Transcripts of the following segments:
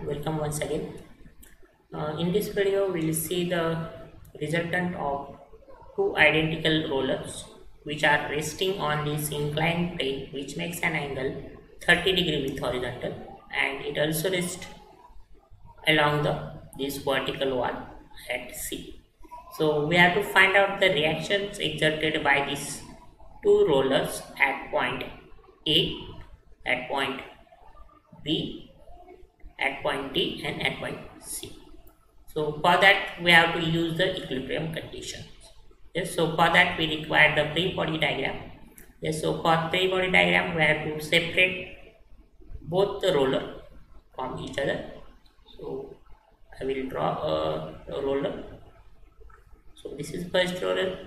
welcome once again. In this video, we will see the resultant of two identical rollers which are resting on this inclined plane, which makes an angle 30 degree with horizontal, and it also rests along this vertical wall at C. So we have to find out the reactions exerted by these two rollers at point A, at point B, at point D, and at point C. So for that we have to use the equilibrium conditions. Yes, so for that we require the free body diagram. Yes, so for free body diagram we have to separate both the roller from each other. So I will draw a roller. So this is first roller,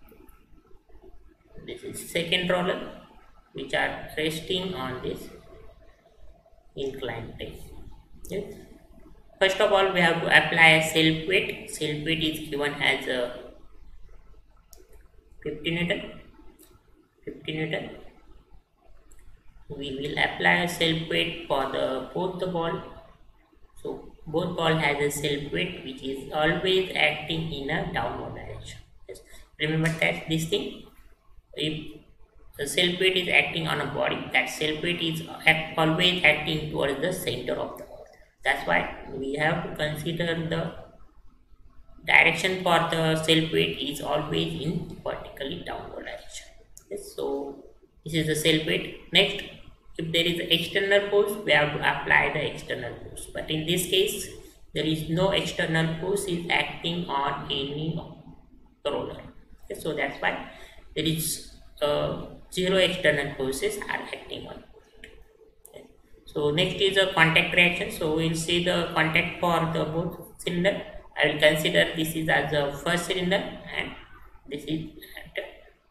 this is second roller, which are resting on this inclined plane. Yes. First of all, we have to apply a self weight. Self weight is given as 50 Newton. 50 Newton. We will apply a self weight for both the ball. So both ball has a self weight which is always acting in a downward direction. Yes. Remember that this thing. If the self weight is acting on a body, that self weight is always acting towards the center of the ball. That's why we have to consider the direction for the self weight is always in vertically downward direction. Yes, so this is the self weight. Next, if there is external force, we have to apply the external force. But in this case, there is no external force is acting on any roller. Yes, so that's why there is zero external forces are acting on. So next is a contact reaction. So we will see the contact for the both cylinder. I will consider this is as the first cylinder and this is at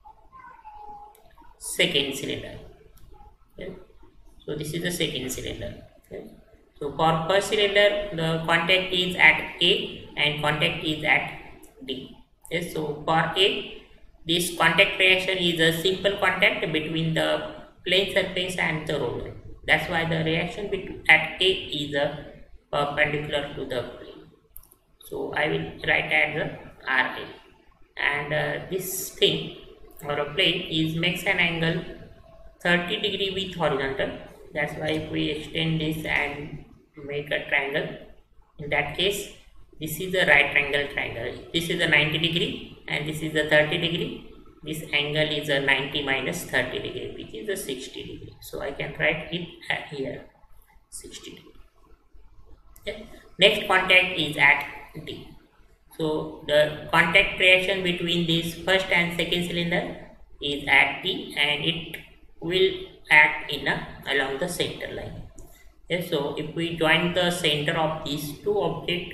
second cylinder. Okay. So this is the second cylinder. Okay. So for first cylinder, the contact is at A and contact is at D. Okay. So for A, this contact reaction is a simple contact between the plane surface and the roller. That's why the reaction at A is perpendicular to the plane. So I will write as the RA, and this thing or a plane is makes an angle 30 degree with horizontal. That's why if we extend this and make a triangle, in that case this is the right angle triangle. This is a 90 degree and this is the 30 degree. This angle is a 90 minus 30 degree, which is a 60 degree. So I can write it at here 60 degree. Okay. Next contact is at D. So the contact reaction between this first and second cylinder is at D, and it will act in along the center line. Okay. So if we join the center of these two objects,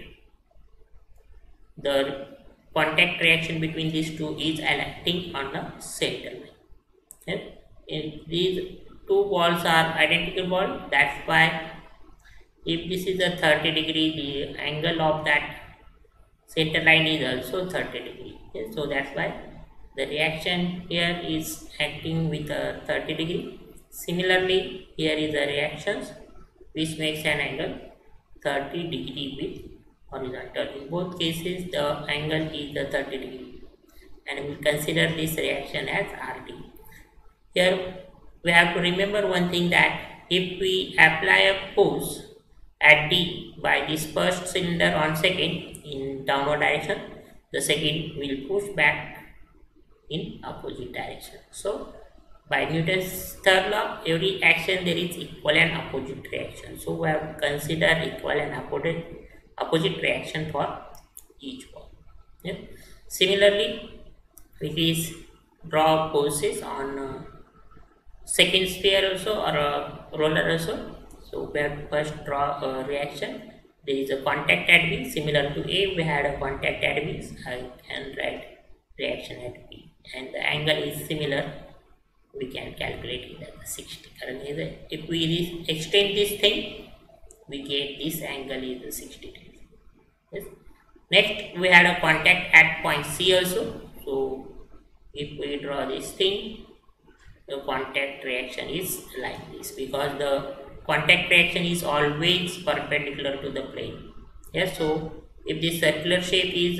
the contact reaction between these two is acting on the center line. Okay. If these two balls are identical balls, that's why if this is a 30 degree, the angle of that center line is also 30 degree. Okay. So that's why the reaction here is acting with a 30 degree. Similarly, here is the reactions which makes an angle 30 degree with horizontal. In both cases, the angle is the 30 degree, and we consider this reaction as RD. Here we have to remember one thing, that if we apply a force at D by this first cylinder on second in downward direction, the second will push back in opposite direction. So by Newton's third law, every action there is equal and opposite reaction. So we have to consider equal and opposite reaction for each ball. Yeah. Similarly, we draw forces on second sphere also, or a roller also. So we have to first draw a reaction. There is a contact at B. Similar to A, we had a contact at B. I can write reaction at B, and the angle is similar. We can calculate it as 60. Currently, if we extend this thing, we get this angle is 60 degrees. Yes. Next, we had a contact at point C also. So if we draw this thing, the contact reaction is like this, because the contact reaction is always perpendicular to the plane. Yes, so if this circular shape is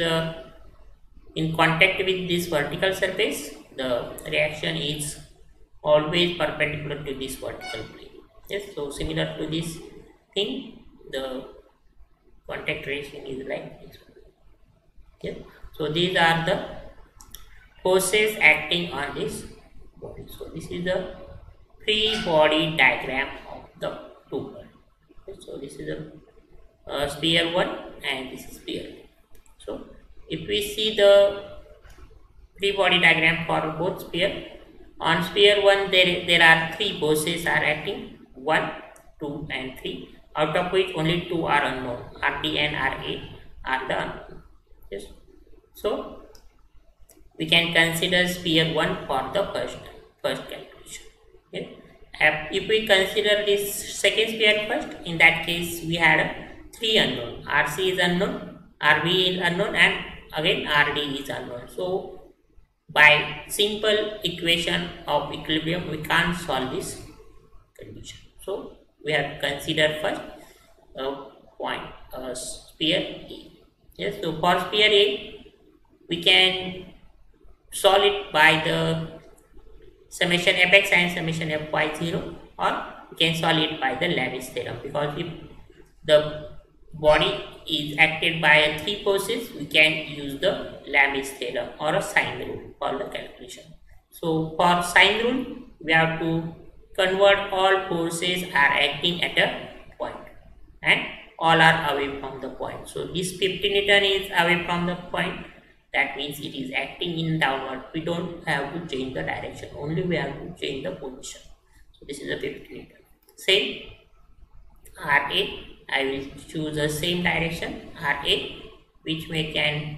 in contact with this vertical surface, the reaction is always perpendicular to this vertical plane. Yes, so similar to this thing, the contact reaction is like this. Okay, so these are the forces acting on this body. So this is the free body diagram of the two body. Okay, so this is a sphere 1 and this is sphere 2. So if we see the free body diagram for both sphere, on sphere 1 there are three forces are acting, 1, 2 and 3, out of which only 2 are unknown, RD and RA are the unknown. Yes. So we can consider sphere 1 for the first calculation. Okay. If we consider this second sphere first, in that case we had 3 unknown, RC is unknown, RB is unknown and again RD is unknown. So by simple equation of equilibrium we can't solve this condition. So we have to consider first point sphere A. Yes, so for sphere A we can solve it by the summation fx and summation fy0, or we can solve it by the Lewis theorem, because if the body is acted by three forces, we can use the Lewis theorem or a sine rule for the calculation. So for sine rule we have to convert all forces are acting at a point and all are away from the point. So this 50 Newton is away from the point, that means it is acting in downward. We don't have to change the direction, only we have to change the position. So this is a 50 Newton. Same RA, I will choose the same direction RA, which make an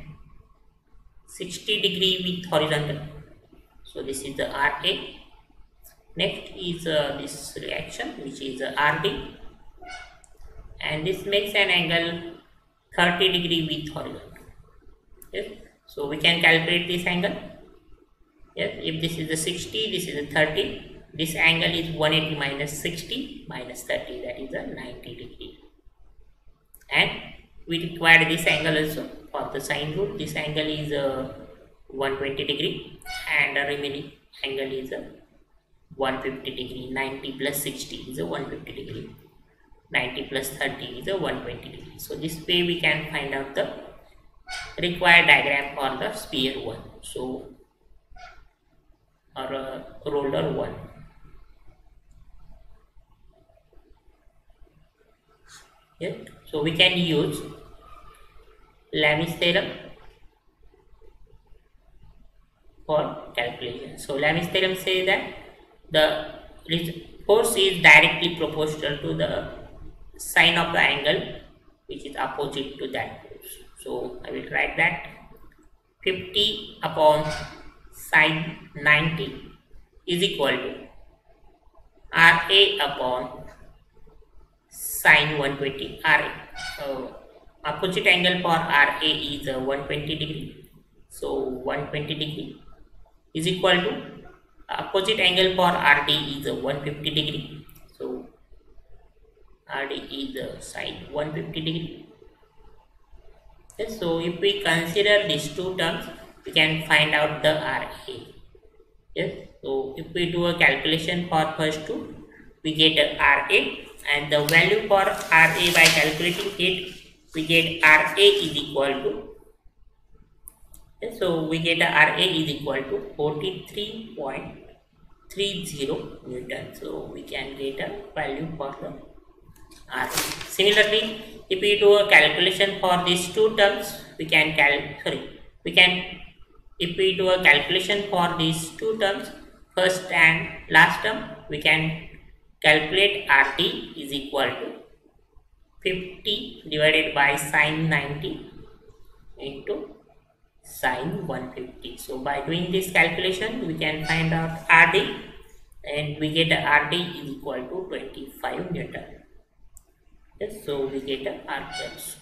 60 degree with horizontal. So this is the RA. Next is this reaction, which is RD, and this makes an angle 30 degree with horizontal. Yes. So we can calculate this angle. Yes, if this is the 60, this is the 30. This angle is 180 minus 60 minus 30, that is a 90 degree. And we require this angle also for the sine rule. This angle is 120 degree and the remaining angle is 150 degree. 90 plus 60 is a 150 degree. 90 plus 30 is a 120 degree. So this way we can find out the required diagram for the sphere 1, so or roller 1. Yeah. So we can use Lewis theorem for calculation. So Lewis theorem says that the force is directly proportional to the sine of the angle which is opposite to that force. So I will write that 50 upon sine 90 is equal to RA upon sine 120 RA. Opposite angle for RA is 120 degree. So 120 degree is equal to opposite angle for RD is 150 degree. So RD is sine 150 degree. Yes, so if we consider these two terms, we can find out the RA. Yes, so if we do a calculation for first two, we get a RA, and the value for RA by calculating it, we get RA is equal to, yes, so we get a RA is equal to 43.30 Newton. So we can get a value for the RA. Similarly, if we do a calculation for these two terms, we can if we do a calculation for these two terms, first and last term, we can calculate RT is equal to 50 divided by sine 90 into sine 150. So by doing this calculation, we can find out RD, and we get RD is equal to 25 Newton. Yes, so we get a RPS.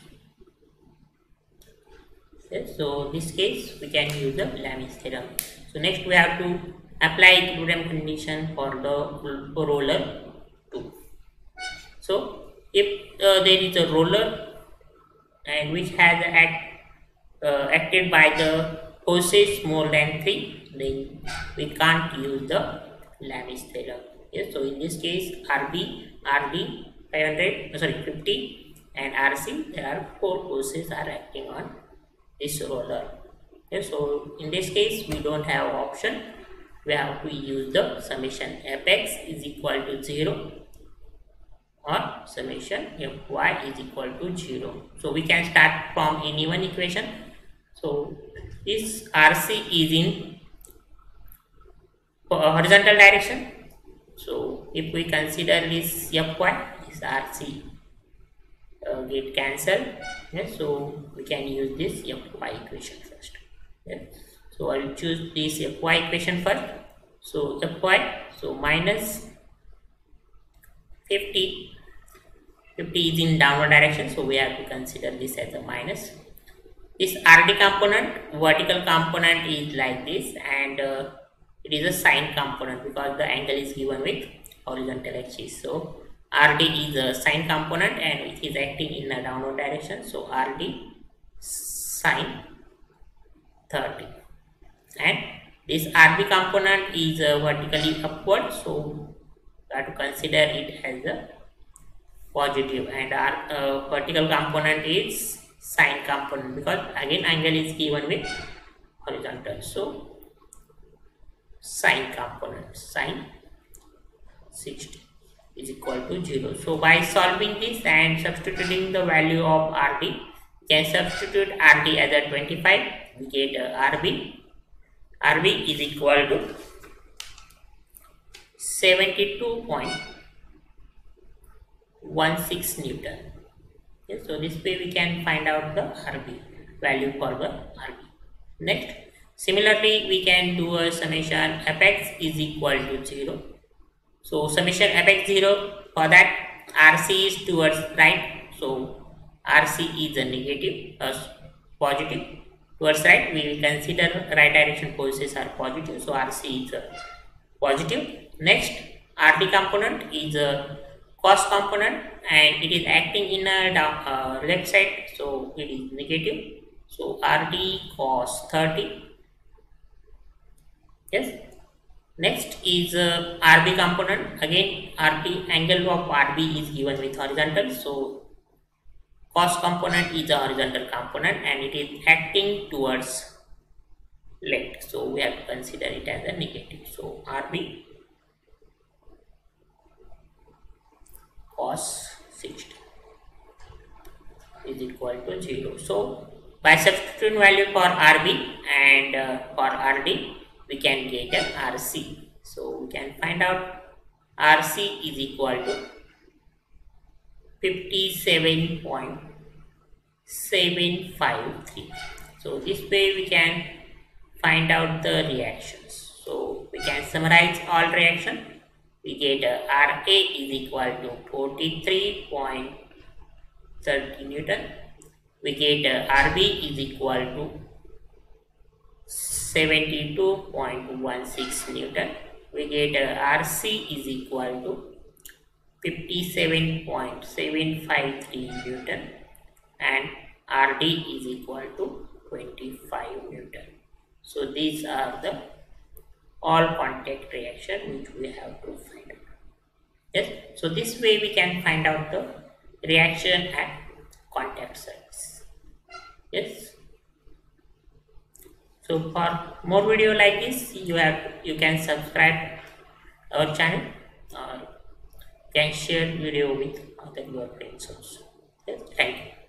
Yes, so this case we can use the Lewis theorem. So next we have to apply equilibrium condition for the roller 2. So if there is a roller and which has acted by the forces more than 3, then we can't use the Lami's theorem. Yes, so in this case RD 500 sorry 50 and RC, there are 4 forces are acting on this roller. Yes, so in this case we don't have option, we have to use the summation fx is equal to 0 or summation fy is equal to 0. So we can start from any one equation. So this RC is in horizontal direction. So if we consider this fy, this RC get cancelled. Yes, so we can use this fy equation first. Yes. So I will choose this fy equation first. So fy, so minus 50 is in downward direction, so we have to consider this as a minus. This RD component, vertical component is like this, and it is a sine component because the angle is given with horizontal axis. So RD is a sine component and it is acting in a downward direction, so RD sine 30, and this RB component is vertically upward, so we have to consider it as a positive, and our vertical component is sine component because again angle is given with horizontal, so sine component sine 60 is equal to 0. So by solving this and substituting the value of RD, we can substitute RD as a 25, we get RB is equal to 72.16 Newton. Yes, so this way we can find out the RB value for the RB. Next, similarly we can do a summation fx is equal to 0. So summation fx 0, for that RC is towards right, so RC is a negative positive towards right. We will consider right direction forces are positive, so RC is a positive. Next, RD component is a cos component and it is acting in a left side, so it is negative, so RD cos 30. Yes. Next is RB component, again RB angle of RB is given with horizontal, so cos component is a horizontal component and it is acting towards left, so we have to consider it as a negative, so RB cos 60 is equal to 0. So by substituting value for RB and for RD, we can get an RC. So we can find out RC is equal to 57.753. So this way we can find out the reactions. So we can summarize all reaction. We get RA is equal to 43.30 Newton. We get RB is equal to 72.16 Newton. We get RC is equal to 57.753 Newton and RD is equal to 25 Newton. So these are the all contact reaction which we have to find out. Yes, so this way we can find out the reaction at contact surface. Yes. So for more video like this, you can subscribe our channel or can share video with other your friends also. Yes, thank you.